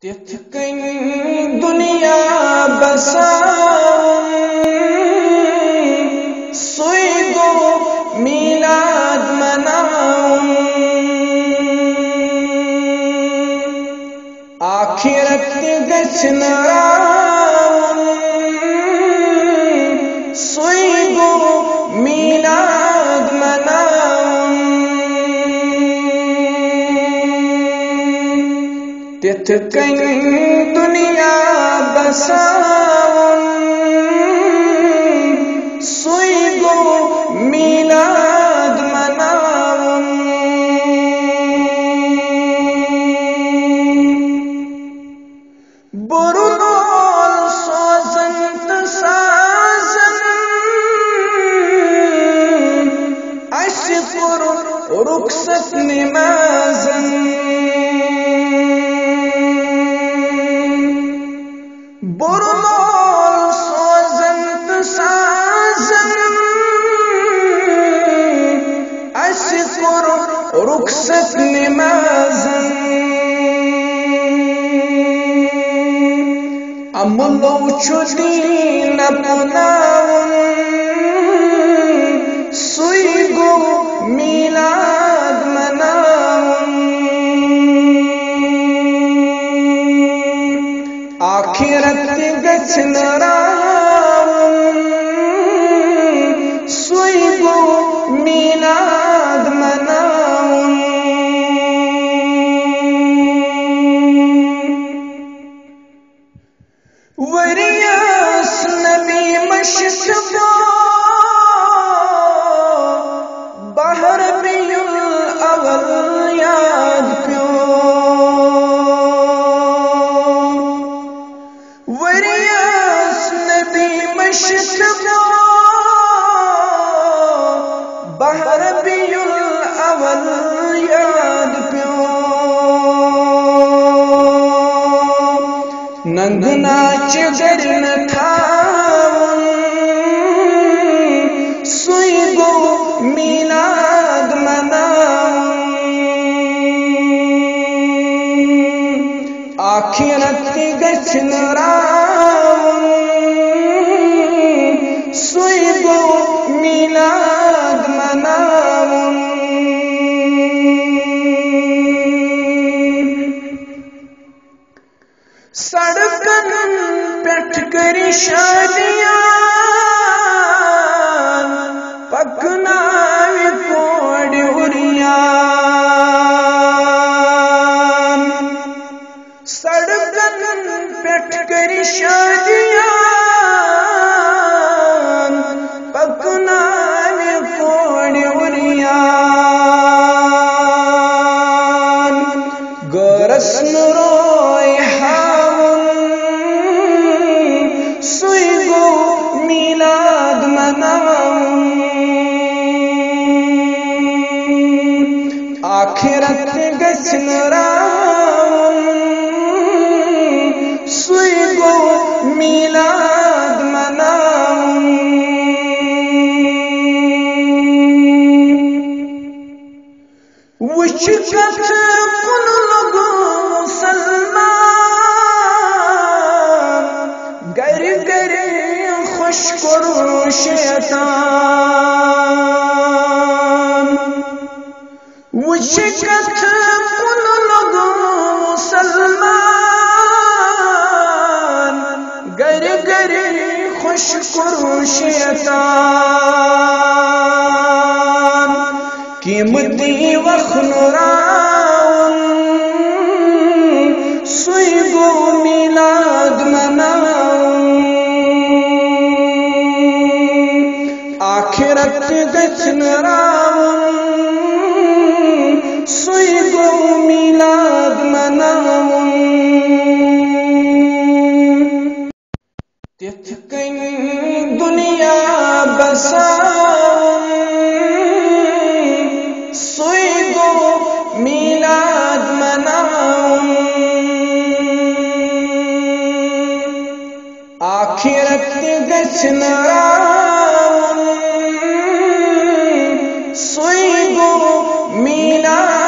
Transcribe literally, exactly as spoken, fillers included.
تِتھ کٔنۍ دُنیا بساوُن سُے گوٚو میٖلاد مناوُن آخرت تہِ گژھِ نہٕ راوُن سُے گوٚو میٖلاد مناوُن تِتھ کٔنۍ دُنیا بساوُن سُے گوٚو میٖلاد مناوُن بُرٕ لول سوزن تہٕ سازن اَسہِ کوٚر رُخصت نمازن بُرٕ لول سوزن تہٕ سازن اَسہِ کوٚر رُخصت نمازن عملو چھُ دیٖن اپناوُن سُے گوٚو میٖلاد مناوُن آخرت تہِ گژھِ نہٕ راوُن سُے گوٚو میٖلاد مناوُن ؤرۍیَس نبی مشتبہ بہر ربیع الاول یاد پیوٚو ؤرۍیَس نبی مشتبہ بہر ربیع الاول یاد پیوٚو ننٛگہٕ ناچہِ گرِ نہٕ تھاوُن سُے گوٚو میٖلاد مناوُن آخرت تہِ گژھِ نہٕ راوُن سُے گوٚو میٖلاد مناوُن سڑکن پٮ۪ٹھ کٔرِو شادیاں پکناوِ کورِ ہُریان سڑکن پٮ۪ٹھ کٔرِو شادیاں پکناوِ کورِ ہُریان غٲرس نہٕ روے ہاوُن سُے گوٚو میٖلاد مناوُن آخرت تہِ گژھِ نہٕ راوُن سُے گوٚو میٖلاد مناوُن وٕچھ کتھ کُن لوٚگُن مُسلمان گرِ گرِ خوش کوٚر شیطان وٕچھ کتھ کُن لوٚگُن مُسلمان گرِ گرِ خوش کوٚر شیطان قیٖمتی وَکھناوُن سُے گوٚو میٖلاد مناوُن آخرت تہِ گژھِ نہٕ راوُن سُے گوٚو میٖلاد مناوُن تِتھ کٔنۍ دُنیا بساوُن سُے گوٚو میٖلاد مناوُن آخرت تہِ گژھِ نہٕ راوُن سُے گوٚو میٖلاد